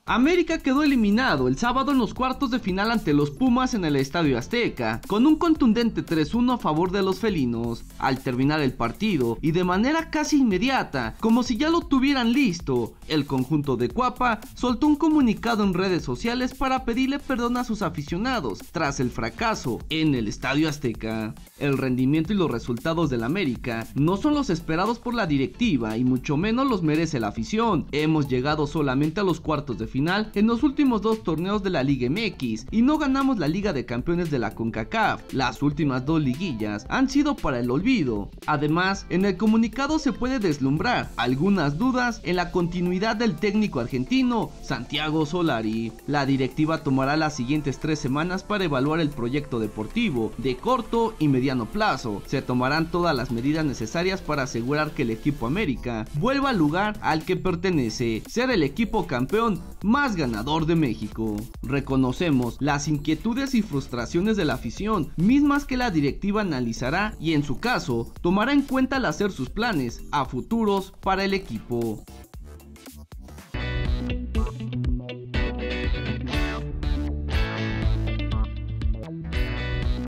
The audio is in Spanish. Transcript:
América quedó eliminado el sábado en los cuartos de final ante los Pumas en el Estadio Azteca, con un contundente 3-1 a favor de los felinos. Al terminar el partido, y de manera casi inmediata, como si ya lo tuvieran listo, el conjunto de Cuapa soltó un comunicado en redes sociales para pedirle perdón a sus aficionados tras el fracaso en el Estadio Azteca. El rendimiento y los resultados del América no son los esperados por la directiva y mucho menos los merece la afición. Hemos llegado solamente a los cuartos de final en los últimos 2 torneos de la Liga MX y no ganamos la Liga de Campeones de la CONCACAF. Las últimas 2 liguillas han sido para el olvido. Además, en el comunicado se puede deslumbrar algunas dudas en la continuidad del técnico argentino Santiago Solari. La directiva tomará las siguientes 3 semanas para evaluar el proyecto deportivo de corto y mediano plazo. Se tomarán todas las medidas necesarias para asegurar que el equipo América vuelva al lugar al que pertenece, ser el equipo campeón más ganador de México. Reconocemos las inquietudes y frustraciones de la afición, mismas que la directiva analizará y en su caso tomará en cuenta al hacer sus planes a futuros para el equipo.